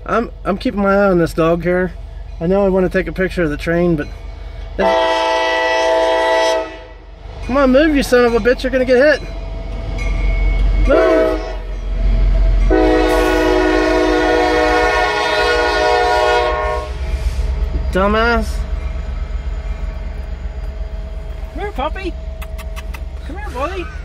I'm keeping my eye on this dog here. I know I want to take a picture of the train, but come on, move, you son of a bitch! You're gonna get hit. Move. Dumbass. Come here, puppy. Come here, buddy.